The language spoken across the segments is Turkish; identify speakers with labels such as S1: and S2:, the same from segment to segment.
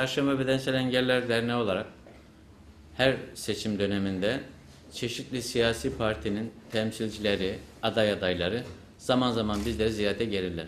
S1: Çarşamba Bedensel Engeller Derneği olarak her seçim döneminde çeşitli siyasi partinin temsilcileri, aday adayları zaman zaman bizleri ziyarete gelirler.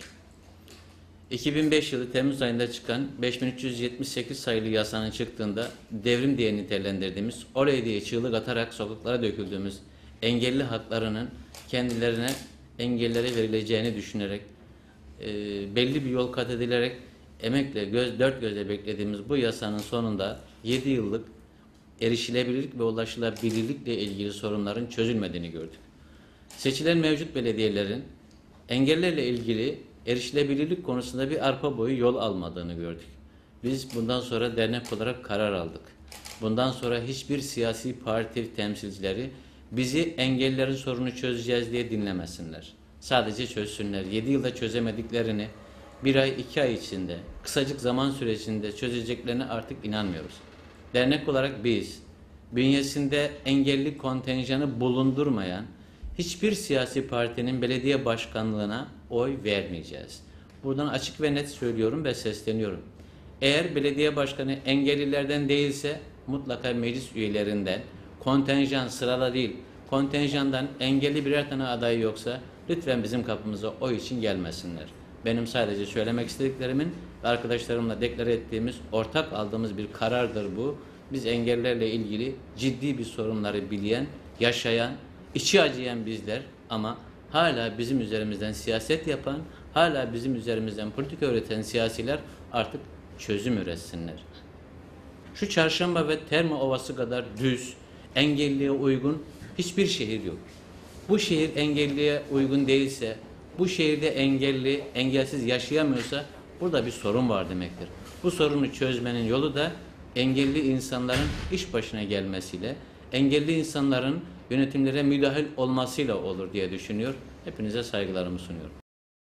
S1: 2005 yılı Temmuz ayında çıkan 5378 sayılı yasanın çıktığında devrim diye nitelendirdiğimiz, oley diye çığlık atarak sokaklara döküldüğümüz engelli haklarının kendilerine engellere verileceğini düşünerek belli bir yol kat edilerek emekle dört gözle beklediğimiz bu yasanın sonunda 7 yıllık erişilebilirlik ve ulaşılabilirlikle ilgili sorunların çözülmediğini gördük. Seçilen mevcut belediyelerin engellerle ilgili erişilebilirlik konusunda bir arpa boyu yol almadığını gördük. Biz bundan sonra dernek olarak karar aldık. Bundan sonra hiçbir siyasi parti temsilcileri bizi engellerin sorunu çözeceğiz diye dinlemesinler. Sadece çözsünler. 7 yılda çözemediklerini 1 ay 2 ay içinde, kısacık zaman sürecinde çözeceklerine artık inanmıyoruz. Dernek olarak biz, bünyesinde engelli kontenjanı bulundurmayan hiçbir siyasi partinin belediye başkanlığına oy vermeyeceğiz. Buradan açık ve net söylüyorum ve sesleniyorum. Eğer belediye başkanı engellilerden değilse mutlaka meclis üyelerinden, kontenjan sırala değil, kontenjandan engelli birer tane aday yoksa lütfen bizim kapımıza oy için gelmesinler. Benim sadece söylemek istediklerimin ve arkadaşlarımla deklare ettiğimiz, ortak aldığımız bir karardır bu. Biz engellerle ilgili ciddi bir sorunları bilen, yaşayan, içi acıyan bizler ama hala bizim üzerimizden siyaset yapan, hala bizim üzerimizden politika üreten siyasiler artık çözüm üretsinler. Şu Çarşamba ve Terme Ovası kadar düz, engelliye uygun hiçbir şehir yok. Bu şehir engelliye uygun değilse, bu şehirde engelli, engelsiz yaşayamıyorsa burada bir sorun var demektir. Bu sorunu çözmenin yolu da engelli insanların iş başına gelmesiyle, engelli insanların yönetimlere müdahil olmasıyla olur diye düşünüyor. Hepinize saygılarımı sunuyorum.